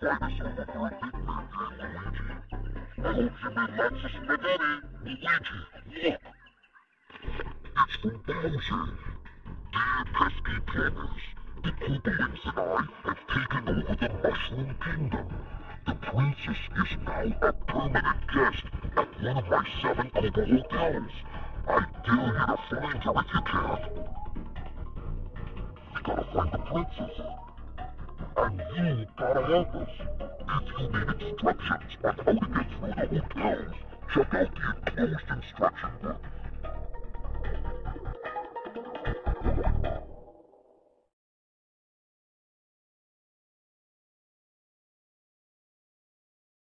try this over for a big birthday, Luigi. I hope you made lots of spaghetti. Luigi, look. It's from Bowser. Dear pesky plumbers, the Koopalings and I have taken over the Mushroom Kingdom. The princess is now a permanent guest at one of my 7 Koopa hotels. I dare you to find her if you can. We gotta find the princess. And you gotta help us. If you need instructions on how to get through the hotels, check out the enclosed instruction book